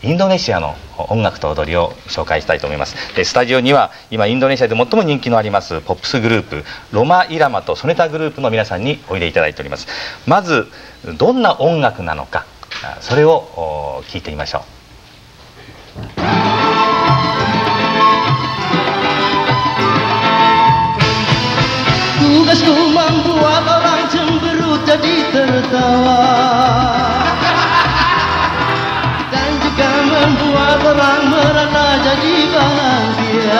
インドネシアの音楽と踊りを紹介したいと思います。スタジオには今インドネシアで最も人気のありますポップスグループロマ・イラマとソネタグループの皆さんにおいでいただいております。まずどんな音楽なのか、それを聞いてみましょう。 Tugasku membuat orang cemberut jadi tertawa, dan juga membuat orang merana jadi bahagia.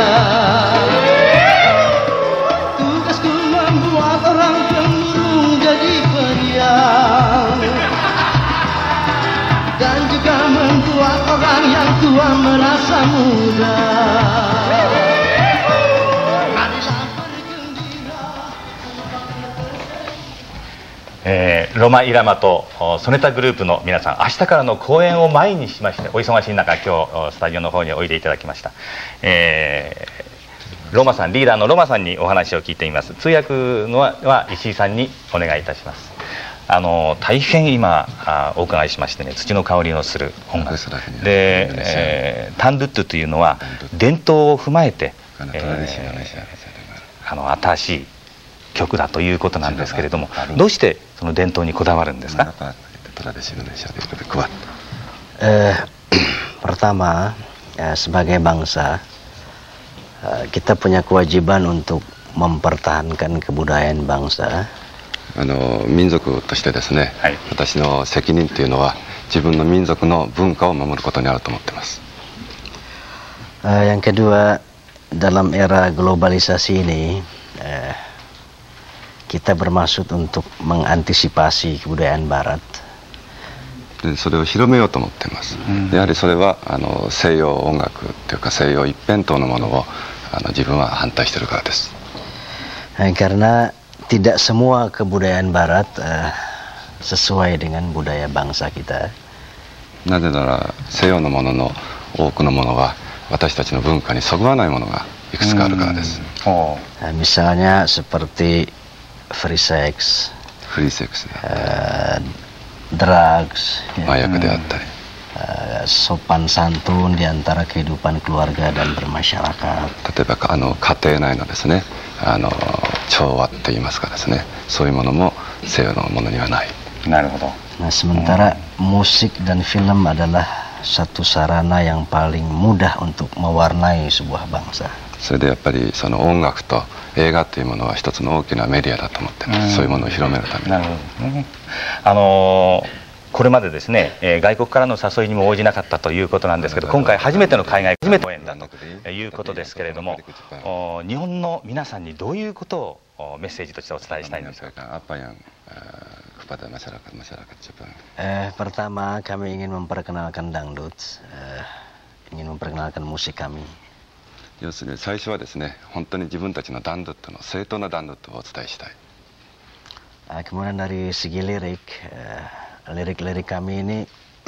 Tugasku membuat orang pemurung jadi periang, dan juga membuat orang yang tua merasa muda. ロマ・イラマとソネタグループの皆さん、明日からの公演を前にしましてお忙しい中、今日スタジオの方においでいただきました。ロマさん、リーダーのロマさんにお話を聞いてみます。通訳のは石井さんにお願いいたします。大変今お伺いしましてね、土の香りのする音楽で、タンドゥットというのは伝統を踏まえて、新しい曲だということなんですけれども、どうしてその伝統にこだわるんですか？ Pertama, sebagai bangsa, kita punya kewajiban untuk mempertahankan kebudayaan bangsa. 民族としてですね、私の責任というのは自分の民族の文化を守ることにあると思っています。 Yang kedua, dalam era globalisasi ini, kita bermaksud untuk mengantisipasi kebudayaan Barat. でそれを広めようと思っています。やはりそれは西洋音楽というか西洋一辺倒のものを自分は反対しているからです。 Karena tidak semua kebudayaan Barat sesuai dengan budaya bangsa kita. なぜなら西洋のものの多くのものは私たちの文化にそぐわないものがいくつかあるからです。 Misalnya seperti free sex, drugs, 麻薬であったり、 sopan santun di antara kehidupan keluarga dan bermasyarakat. 例えば家庭内のですね、調和って言いますかですね、そういうものも西洋のものにはない。 なるほど。 Nah, sementara musik dan film adalah satu sarana yang paling mudah untuk mewarnai sebuah bangsa. それでやっぱりその音楽と映画というものは一つの大きなメディアだと思ってます。そういうものを広めるために。 なるほどね。これまでですね、外国からの誘いにも応じなかったということなんですけど、今回初めての海外公演だということですけれども、日本の皆さんにどういうことをメッセージとしてお伝えしたいんですか？ Apa yang kepada masyarakat Jepang? Pertama, kami ingin memperkenalkan dangdut, ingin memperkenalkan musik kami. 要するに最初はですね、本当に自分たちのダンドットの正当なダンドットをお伝えしたい。 Kemudian dari segi lirik, lirik-lirik kami ini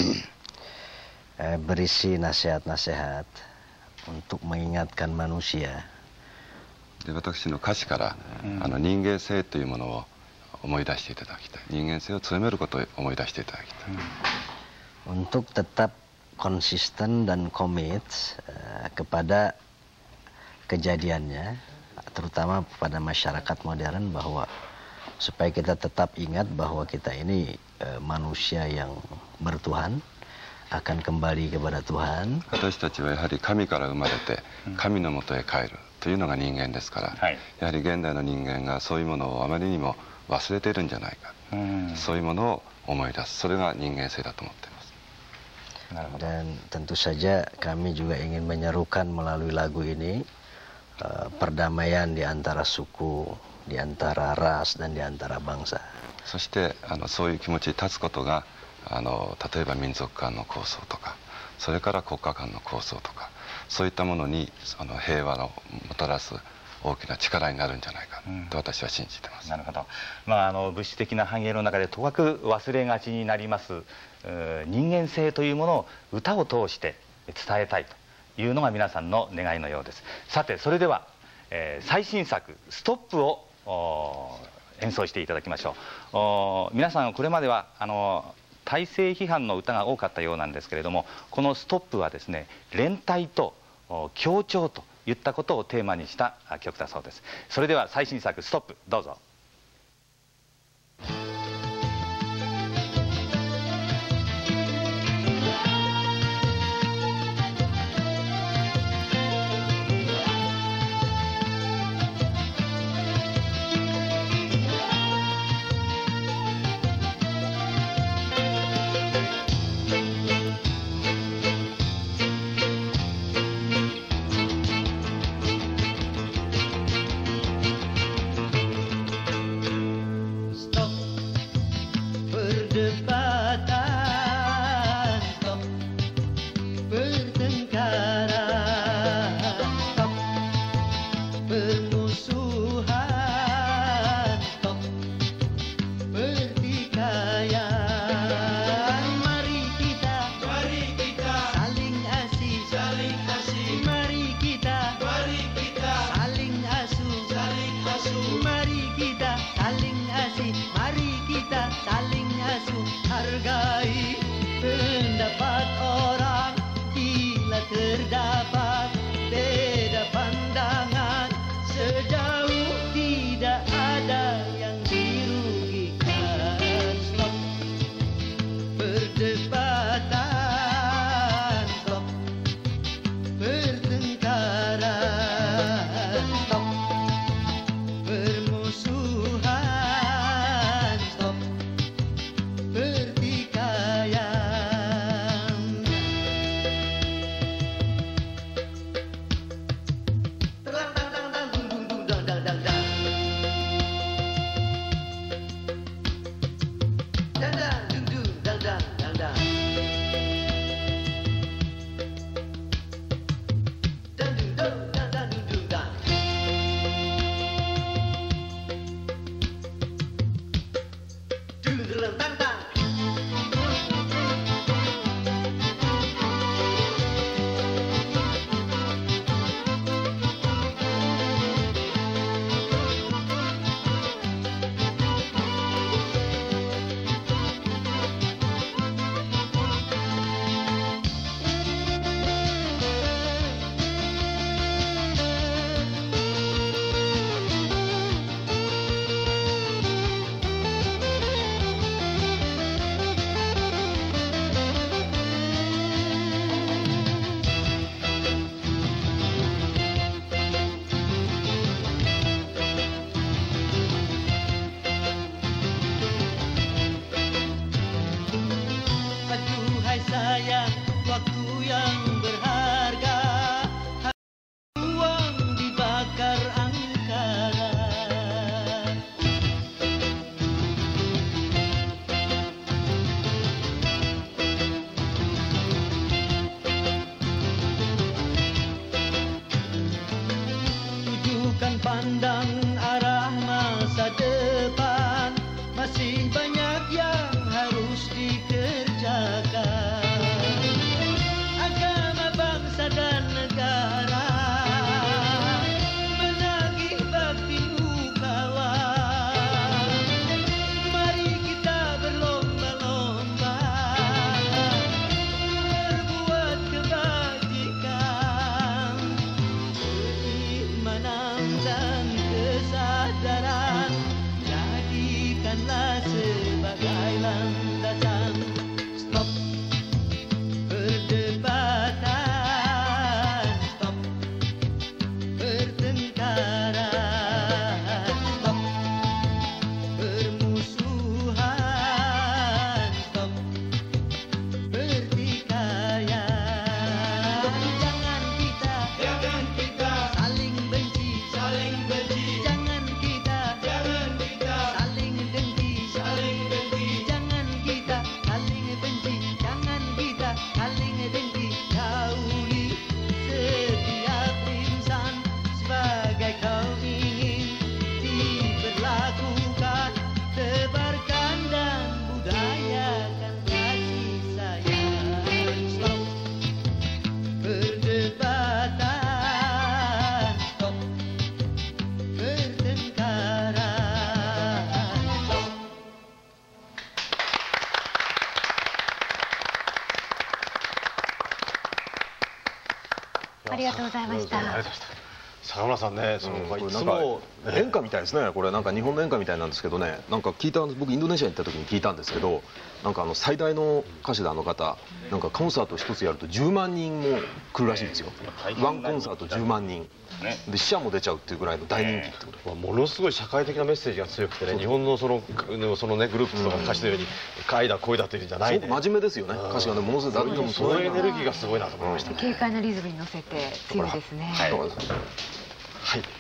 berisi nasihat-nasihat untuk mengingatkan manusia. で私の歌詞から人間性というものを思い出していただきたい。人間性を強めることを思い出していただきたい。 Untuk tetap konsisten dan komit kepada kejadiannya, terutama pada masyarakat modern, bahwa supaya kita tetap ingat bahwa kita ini manusia yang bertuhan, akan kembali kepada Tuhan. 私たちはやはり神から生まれて神のもとへ帰るというのが人間ですから、やはり現代の人間がそういうものをあまりにも忘れているんじゃないか、そういうものを思い出す、それが人間性だと思っています。 Dan tentu saja kami juga ingin menyerukan melalui lagu ini perdamaian di antara suku, di antara ras, dan di antara bangsa. そしてそういう気持ちに立つことが例えば民族間の構想とか、それから国家間の構想とか、そういったものに平和をもたらす大きな力になるんじゃないかと私は信じてます。 なるほど。物質的な繁栄の中でとかく忘れがちになります人間性というものを歌を通して伝えたいというのが皆さんの願いのようです。さてそれでは、最新作「ストップ」を演奏していただきましょう。皆さんこれまでは体制批判の歌が多かったようなんですけれども、このストップはですね、連帯と協調といったことをテーマにした曲だそうです。それでは最新作ストップ、どうぞ。 Perdebatan, stop. Pertengkaran, stop. Permusuhan, stop. Pertikaian, mari kita saling asih, mari kita saling asuh, mari kita saling asih, mari kita saling asuh. Hargai pendapat orang bila terdapat beda pandangan, sejauh tidak ada yang dirugikan. Stop perdebatan, stop pertengkaran, stop permusuhan, stop pertikaian. Terang dang dang dang dung dung dung dang dang dang dang. Dang dang dung dung dang dang dang dang. Dang dung dung dang dang dung dung dang. Dung dung dang dang. Aduhai sayang, waktu yang berharga, uang dibakar angkara. Tujukan pandang arah masa depan, masih banyak yang harus dikerjakan. Agama, bangsa dan negara menagih baktimu kawan. Mari kita berlomba-lomba berbuat kebajikan, keimanan dan ありがとうございました。 ありがとうございました。坂村さんね、いつこれなんかも演歌みたいですね。これなんか日本の演歌みたいなんですけどね、なんか聞いた、僕インドネシアに行った時に聞いたんですけど、なんか最大の歌手で方、なんかコンサート一つやると10万人も来るらしいんですよ。ワンコンサート10万人で死者も出ちゃうっていうぐらいの大人気ってことで。 ものすごい社会的なメッセージが強くてね、日本のそのねグループとか歌詞のように愛だ恋だというんじゃないで、 真面目ですよね。歌詞がねものすごい誰でもそのエネルギーがすごいなと思いました。 軽快なリズムに乗せて強いですね。 はい。